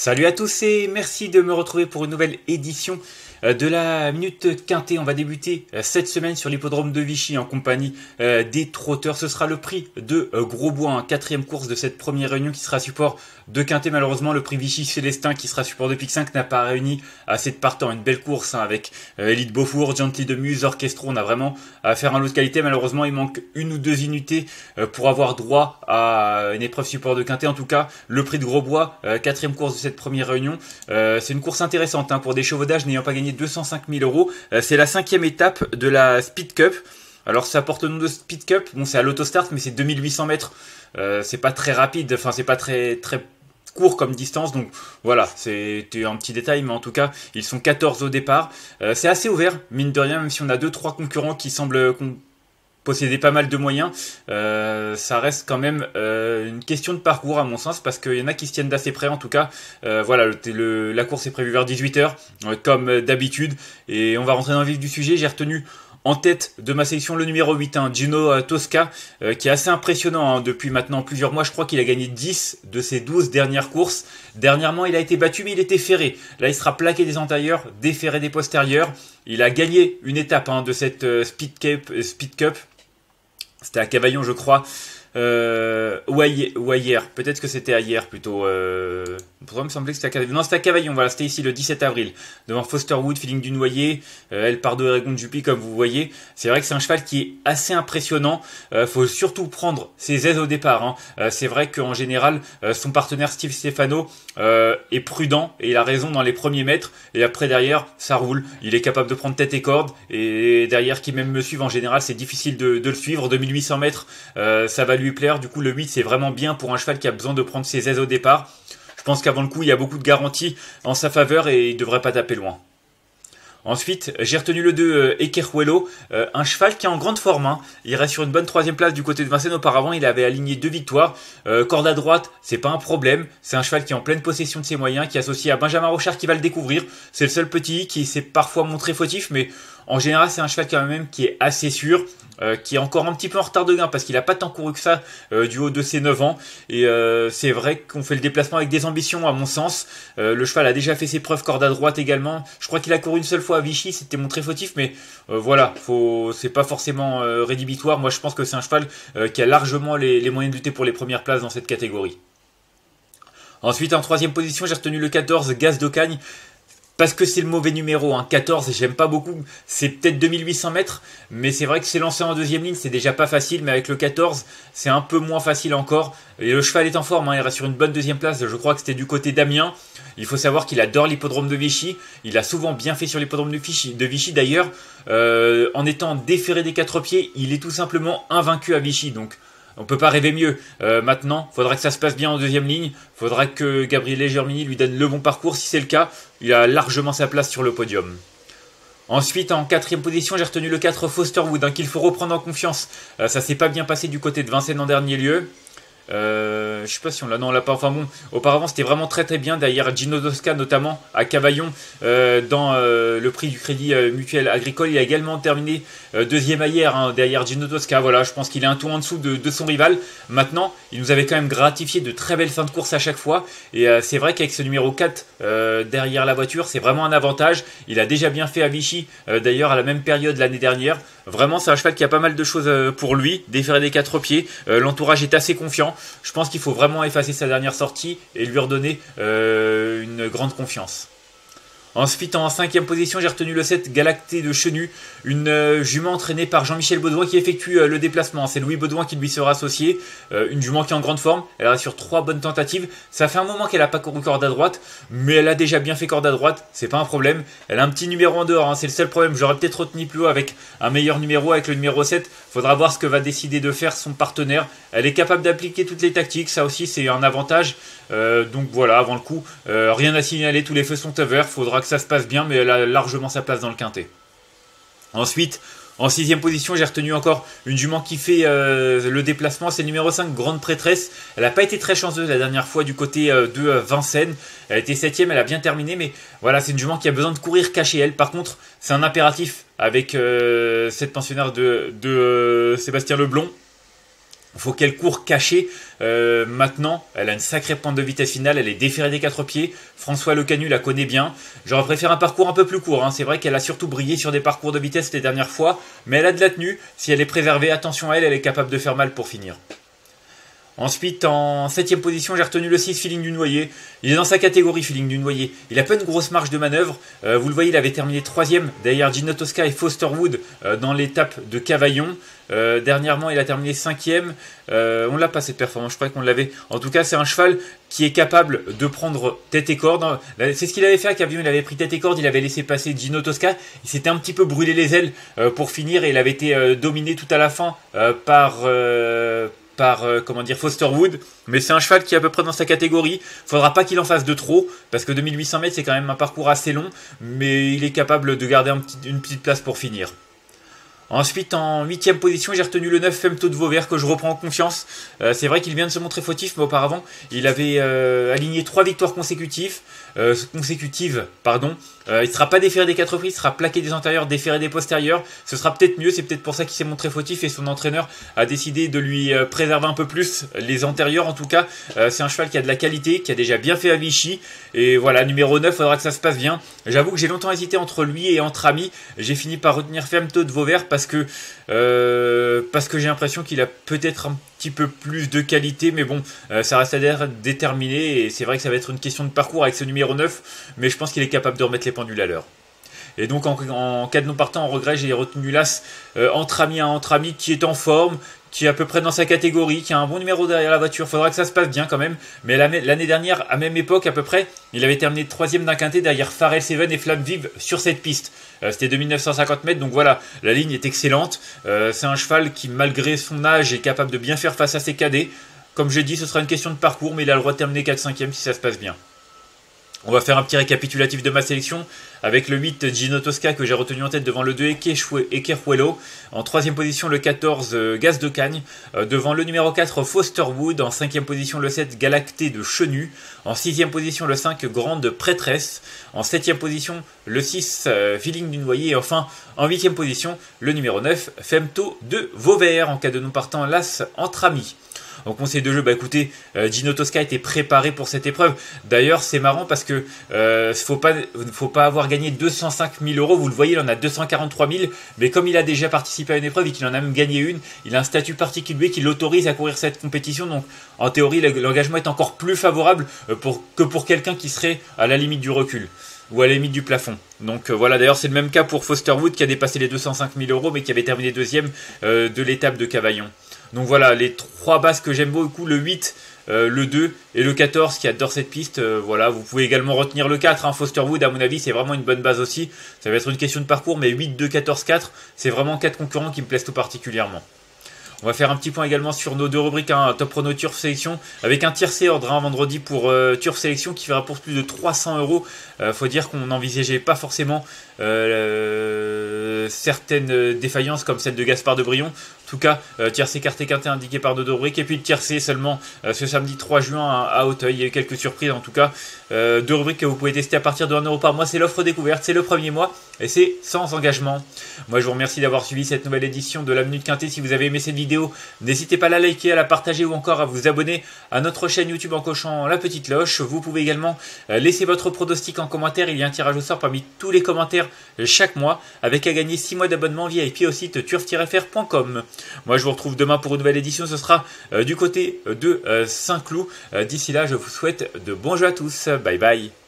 Salut à tous et merci de me retrouver pour une nouvelle édition de la Minute Quintet. On va débuter cette semaine sur l'hippodrome de Vichy en compagnie des trotteurs. Ce sera le prix de Grosbois, quatrième course de cette première réunion qui sera support de Quintet. Malheureusement, le prix Vichy Célestin qui sera support de Pic 5 n'a pas réuni assez de partants. Une belle course avec Elite Beaufour, Gently de Muse, Orchestro. On a vraiment à faire un lot de qualité. Malheureusement, il manque une ou deux unités pour avoir droit à une épreuve support de Quintet. En tout cas, le prix de Grosbois, quatrième course de cette première réunion. C'est une course intéressante pour des chevaux d'âge n'ayant pas gagné 205 000 euros. C'est la cinquième étape de la Speed Cup. Alors ça porte le nom de Speed Cup. Bon, c'est à l'autostart, mais c'est 2800 mètres. C'est pas très rapide. Enfin, c'est pas très court comme distance. Donc voilà, c'était un petit détail, mais en tout cas, ils sont 14 au départ. C'est assez ouvert, mine de rien, même si on a 2-3 concurrents qui semblent posséder pas mal de moyens, ça reste quand même une question de parcours à mon sens, parce qu'il y en a qui se tiennent d'assez près. En tout cas, voilà, la course est prévue vers 18h, comme d'habitude, et on va rentrer dans le vif du sujet. J'ai retenu en tête de ma sélection le numéro 8, Gino Tosca, qui est assez impressionnant depuis maintenant plusieurs mois. Je crois qu'il a gagné 10 de ses 12 dernières courses. Dernièrement, il a été battu, mais il était ferré. Là, il sera plaqué des antérieurs, déferré des postérieurs. Il a gagné une étape de cette Speed Cup. C'était à Cavaillon, je crois. Ou hier. Peut-être que c'était à hier plutôt. Pourtant, il me semblait que c'était à Cavaillon. Non, c'était à Cavaillon. Voilà, c'était ici le 17 avril. Devant Foster Wood, Feeling du Noyer, El Pardo Eragon Juppy, comme vous voyez. C'est vrai que c'est un cheval qui est assez impressionnant. Faut surtout prendre ses aises au départ. C'est vrai qu'en général, son partenaire Steve Stefano est prudent et il a raison dans les premiers mètres. Et après, derrière, ça roule. Il est capable de prendre tête et corde. Et derrière, qui même me suivent, en général, c'est difficile de le suivre. 2800 mètres, ça va lui plaire. Du coup, le 8, c'est vraiment bien pour un cheval qui a besoin de prendre ses aises au départ. Je pense qu'avant le coup, il y a beaucoup de garanties en sa faveur et il ne devrait pas taper loin. Ensuite, j'ai retenu le 2, Ekerhuelo, un cheval qui est en grande forme. Il reste sur une bonne troisième place du côté de Vincennes. Auparavant, il avait aligné 2 victoires. Corde à droite, c'est pas un problème. C'est un cheval qui est en pleine possession de ses moyens, qui est associé à Benjamin Rochard qui va le découvrir. C'est le seul petit qui s'est parfois montré fautif, mais en général, c'est un cheval quand même qui est assez sûr. Qui est encore un petit peu en retard de gain parce qu'il n'a pas tant couru que ça du haut de ses 9 ans. Et c'est vrai qu'on fait le déplacement avec des ambitions à mon sens. Le cheval a déjà fait ses preuves corde à droite également. Je crois qu'il a couru une seule fois à Vichy, c'était montré fautif, mais voilà, c'est pas forcément rédhibitoire. Moi je pense que c'est un cheval qui a largement les moyens de lutter pour les premières places dans cette catégorie. Ensuite en troisième position j'ai retenu le 14, Gaz d'Ocagne. Parce que c'est le mauvais numéro, 14, j'aime pas beaucoup, c'est peut-être 2800 mètres, mais c'est vrai que c'est lancé en deuxième ligne, c'est déjà pas facile, mais avec le 14, c'est un peu moins facile encore. Et le cheval est en forme, il reste sur une bonne deuxième place, je crois que c'était du côté d'Amiens. Il faut savoir qu'il adore l'hippodrome de Vichy, il a souvent bien fait sur l'hippodrome de Vichy d'ailleurs, en étant déféré des 4 pieds, il est tout simplement invaincu à Vichy, donc on peut pas rêver mieux. Maintenant, faudra que ça se passe bien en deuxième ligne. Faudra que Gabriele Germini lui donne le bon parcours. Si c'est le cas, il a largement sa place sur le podium. Ensuite, en quatrième position, j'ai retenu le 4 Foster Wood, qu'il faut reprendre en confiance. Ça s'est pas bien passé du côté de Vincennes en dernier lieu. Je sais pas si on l'a, non on l'a pas, enfin bon, auparavant c'était vraiment très bien. Derrière Gino Tosca notamment à Cavaillon dans le prix du Crédit Mutuel Agricole, il a également terminé deuxième à hier derrière Gino Tosca. Voilà, je pense qu'il est un tout en dessous de son rival. Maintenant il nous avait quand même gratifié de très belles fins de course à chaque fois, et c'est vrai qu'avec ce numéro 4 derrière la voiture, c'est vraiment un avantage. Il a déjà bien fait à Vichy d'ailleurs à la même période l'année dernière. Vraiment c'est un cheval qui a pas mal de choses pour lui, déféré des 4 pieds. L'entourage est assez confiant. Je pense qu'il faut vraiment effacer sa dernière sortie et lui redonner une grande confiance. Ensuite, en cinquième position, j'ai retenu le 7 Galacté de Chenu, une jument entraînée par Jean-Michel Baudouin qui effectue le déplacement. C'est Louis Baudouin qui lui sera associé. Une jument qui est en grande forme. Elle reste sur 3 bonnes tentatives. Ça fait un moment qu'elle n'a pas couru corde à droite, mais elle a déjà bien fait corde à droite. C'est pas un problème. Elle a un petit numéro en dehors. C'est le seul problème. J'aurais peut-être retenu plus haut avec un meilleur numéro, avec le numéro 7. Faudra voir ce que va décider de faire son partenaire. Elle est capable d'appliquer toutes les tactiques. Ça aussi, c'est un avantage. Donc voilà, avant le coup, rien à signaler. Tous les feux sont ouverts. Faudra que ça se passe bien, mais elle a largement sa place dans le quintet. Ensuite, en sixième position, j'ai retenu encore une jument qui fait le déplacement. C'est le numéro 5, Grande Prêtresse. Elle n'a pas été très chanceuse la dernière fois du côté de Vincennes. Elle a été 7ème, elle a bien terminé, mais voilà, c'est une jument qui a besoin de courir cachée elle. Par contre, c'est un impératif avec cette pensionnaire de Sébastien Leblond. Il faut qu'elle court cachée. Maintenant, elle a une sacrée pointe de vitesse finale. Elle est déférée des 4 pieds. François Lecanu la connaît bien. J'aurais préféré un parcours un peu plus court. C'est vrai qu'elle a surtout brillé sur des parcours de vitesse les dernières fois. Mais elle a de la tenue. Si elle est préservée, attention à elle, elle est capable de faire mal pour finir. Ensuite, en 7ème position, j'ai retenu le 6, Feeling du Noyer. Il est dans sa catégorie, Feeling du Noyer. Il a pas une grosse marge de manœuvre. Vous le voyez, il avait terminé 3ème derrière Gino Tosca et Foster Wood dans l'étape de Cavaillon. Dernièrement, il a terminé 5ème. On l'a pas cette performance, je crois qu'on l'avait. En tout cas, c'est un cheval qui est capable de prendre tête et corde. C'est ce qu'il avait fait à Cavaillon, il avait pris tête et corde, il avait laissé passer Gino Tosca. Il s'était un petit peu brûlé les ailes pour finir et il avait été dominé tout à la fin par Foster Wood, mais c'est un cheval qui est à peu près dans sa catégorie. Faudra pas qu'il en fasse de trop, parce que 2800 mètres c'est quand même un parcours assez long, mais il est capable de garder une petite place pour finir. Ensuite, en 8ème position, j'ai retenu le 9 Femto de Vauvert que je reprends en confiance. C'est vrai qu'il vient de se montrer fautif, mais auparavant, il avait aligné 3 victoires consécutives. Il ne sera pas déféré des 4 prix, il sera plaqué des antérieurs, déféré des postérieurs. Ce sera peut-être mieux, c'est peut-être pour ça qu'il s'est montré fautif et son entraîneur a décidé de lui préserver un peu plus les antérieurs. En tout cas, c'est un cheval qui a de la qualité, qui a déjà bien fait à Vichy. Et voilà, numéro 9, il faudra que ça se passe bien. J'avoue que j'ai longtemps hésité entre lui et entre Ami. J'ai fini par retenir Femto de Vauvert parce que j'ai l'impression qu'il a peut-être un petit peu plus de qualité, mais bon, ça reste à déterminer et c'est vrai que ça va être une question de parcours avec ce numéro 9, mais je pense qu'il est capable de remettre les pendules à l'heure. Et donc en cas de non partant en regret, j'ai retenu l'As entre amis qui est en forme, qui est à peu près dans sa catégorie, qui a un bon numéro derrière la voiture. Faudra que ça se passe bien quand même. Mais l'année dernière, à même époque à peu près, il avait terminé 3ème d'un quintet derrière Pharrell Seven et Flamme Vive sur cette piste. C'était 2950 mètres, donc voilà, la ligne est excellente. C'est un cheval qui, malgré son âge, est capable de bien faire face à ses cadets. Comme j'ai dit, ce sera une question de parcours, mais il a le droit de terminer 4-5e si ça se passe bien. On va faire un petit récapitulatif de ma sélection avec le 8 Gino Tosca que j'ai retenu en tête devant le 2 Ekerhuelo. En 3ème position le 14 Gaz de Cagne. Devant le numéro 4 Foster Wood. En 5ème position le 7 Galacté de Chenu. En 6ème position le 5 Grande Prêtresse. En 7ème position le 6 Feeling du Noyer. Et enfin en 8ème position le numéro 9 Femto de Vauvert. En cas de non partant, l'As entre amis. En conseil de jeu, écoutez, Gino Tosca était préparé pour cette épreuve. D'ailleurs, c'est marrant parce que faut pas avoir gagné 205 000 euros. Vous le voyez, il en a 243 000. Mais comme il a déjà participé à une épreuve et qu'il en a même gagné une, il a un statut particulier qui l'autorise à courir cette compétition. Donc, en théorie, l'engagement est encore plus favorable que pour quelqu'un qui serait à la limite du recul ou à la limite du plafond. Donc voilà, d'ailleurs c'est le même cas pour Foster Wood qui a dépassé les 205 000 euros mais qui avait terminé 2ème de l'étape de Cavaillon. Donc voilà, les 3 bases que j'aime beaucoup, le 8, le 2 et le 14 qui adore cette piste. Voilà, vous pouvez également retenir le 4, Foster Wood à mon avis c'est vraiment une bonne base aussi. Ça va être une question de parcours, mais 8, 2, 14, 4, c'est vraiment 4 concurrents qui me plaisent tout particulièrement. On va faire un petit point également sur nos 2 rubriques, Top Chrono Turf Sélection, avec un tiercé ordre vendredi pour Turf Sélection qui fera pour plus de 300 euros. Faut dire qu'on n'envisageait pas forcément certaines défaillances comme celle de Gaspard de Brion. En tout cas, tiercé quarté quinté indiqué par nos 2 rubriques. Et puis le tiercé seulement ce samedi 3 juin à Auteuil. Il y a eu quelques surprises en tout cas. 2 rubriques que vous pouvez tester à partir de 1 € par mois. C'est l'offre découverte, c'est le premier mois et c'est sans engagement. Moi je vous remercie d'avoir suivi cette nouvelle édition de la Minute Quintet. Si vous avez aimé cette vidéo, n'hésitez pas à la liker, à la partager ou encore à vous abonner à notre chaîne YouTube en cochant la petite cloche. Vous pouvez également laisser votre pronostic en commentaire. Il y a un tirage au sort parmi tous les commentaires chaque mois avec à gagner 6 mois d'abonnement VIP au site turf-fr.com. Moi je vous retrouve demain pour une nouvelle édition. Ce sera du côté de Saint-Cloud. D'ici là je vous souhaite de bons jeux à tous. Bye bye.